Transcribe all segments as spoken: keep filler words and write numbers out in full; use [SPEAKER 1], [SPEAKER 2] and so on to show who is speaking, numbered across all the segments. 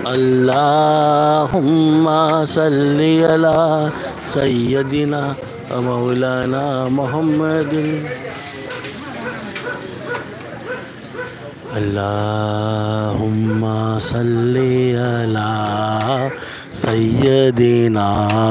[SPEAKER 1] अल्लाहुम्मा सल्ली अला सय्यदिना व मौलाना मुहम्मदिन। अल्लाहुम्मा सल्ली अला सय्यदिना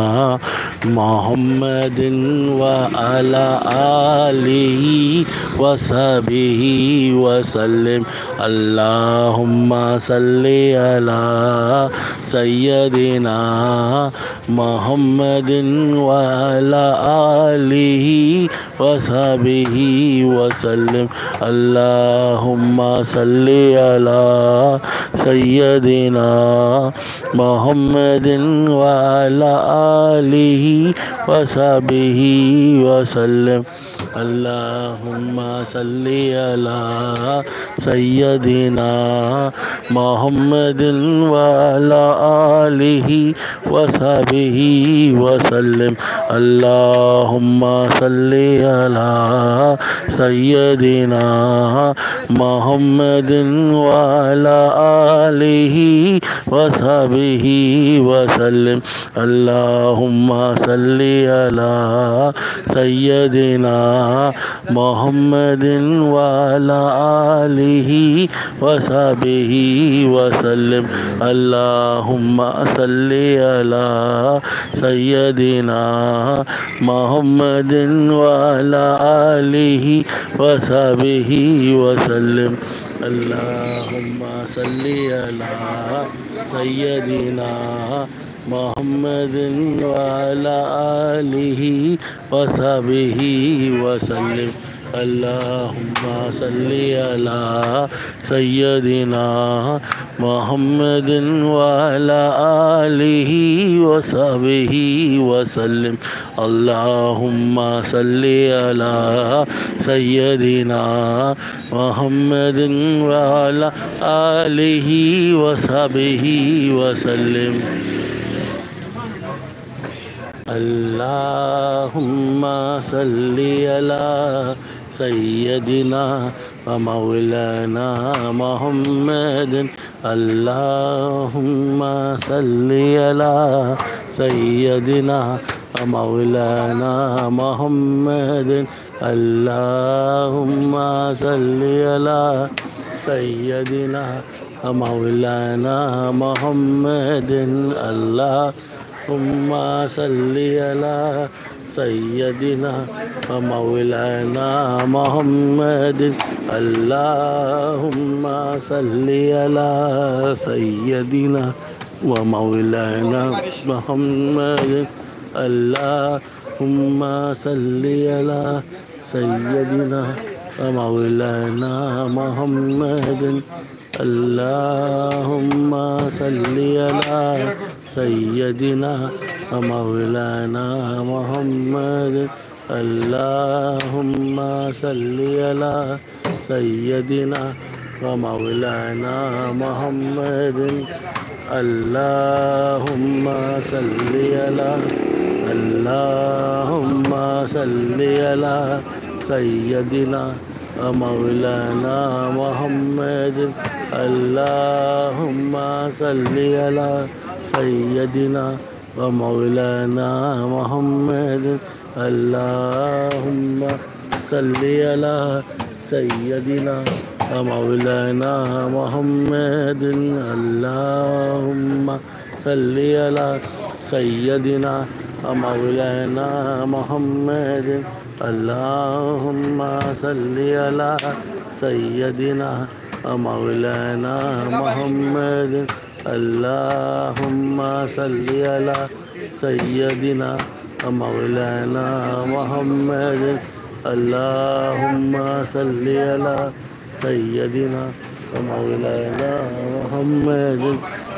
[SPEAKER 1] मुहम्मदिन व अला आलिहि व सहबिहि वसल्लिम। अल्लाहुम्मा सल्ली अला सय्यदिना मुहम्मदिन व अला आलिहि व सहबिहि वसल्लिम। अल्लाहुम्मा सल्ली अला सय्यदिना मुहम्मदिन व अला आलिहि व सहबिहि वसल्लिम। अल्लाहुम्मा सल्ली अला सय्यदिना मुहम्मदिन व अला आलिहि व सहबिहि वसल्लिम। अल्लाहुम्मा सल्ली अला सय्यदिना मुहम्मदिन व अला आलिहि व सहबिहि वसल्लिम। अल्लाहुम्मा सल्ली अला सय्यदिना मुहम्मदिन व अला आलिहि व सहबिहि वसल्लिम। अल्लाहुम्मा सल्ली अला सय्यदिना मुहम्मदिन व अला आलिहि व सहबिहि वसल्लिम। अल्लाहुम्मा सल्ली अला सय्यदिना मुहम्मदिन व अला आलिहि व सहबिहि वसल्लिम। अल्लाहुम्मा सल्ली अला सय्यदिना मुहम्मदिन व अला आलिहि व सहबिहि वसल्लिम। अल्लाहुम्मा सल्ली अला सय्यदिना मुहम्मदिन व अला आलिहि व सहबिहि वसल्लिम। अल्लाहुम्मा सल्ली अला सय्यदिना व मौलाना मुहम्मदिन। अल्लाहुम्मा सल्ली अला सय्यदिना व मौलाना मुहम्मदिन। अल्लाहुम्मा सल्ली अला सय्यदिना व मौलाना मुहम्मदिन। अल्लाहुम्मा सल्ली अला सय्यदिना व मौलाना मुहम्मदिन। अल्लाहुम्मा सल्ली अला सय्यदिना व मौलाना मुहम्मदिन। अल्लाहुम्मा सल्ली अला सय्यदिना व मौलाना मुहम्मदिन। अल्लाहुम्मा सल्ली अला सय्यदिना व मौलाना मुहम्मदिन। अल्लाहुम्मा सल्ली अला सय्यदिना व मौलाना मुहम्मदिन। अल्लाहुम्मा सल्ली अला अल्लाहुम्मा सल्ली अला सय्यदिना व मौलाना मुहम्मदिन। अल्लाहुम्मा सल्ली अला सय्यदिना व मौलाना मुहम्मदिन। अल्लाहुम्मा सल्ली अला सय्यदिना व मौलाना मुहम्मदिन। अल्लाहुम्मा सल्ली अला सय्यदिना व मौलाना मुहम्मदिन। अल्लाहुम्मा सल्ली अला सय्यदिना व मौलाना मुहम्मदिन। अल्लाहुम्मा सल्ली अला सय्यदिना व मौलाना मुहम्मदिन। अल्लाहुम्मा सल्ली अला सय्यदिना व मौलाना मुहम्मदिन।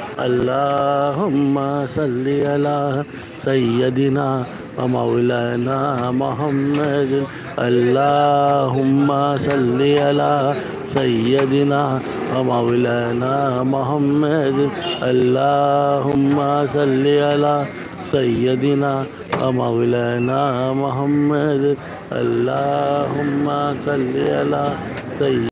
[SPEAKER 1] अल्लाहुम्मा सल्ली अला सय्यदिना व मौलाना मुहम्मदिन। अल्लाहुम्मा सल्ली अला सय्यदिना व मौलाना मुहम्मदिन। अल्लाहुम्मा सल्ली अला सय्यदिना व मौलाना मुहम्मदिन। अल्लाहुम्मा सल्ली अला सय्यदिना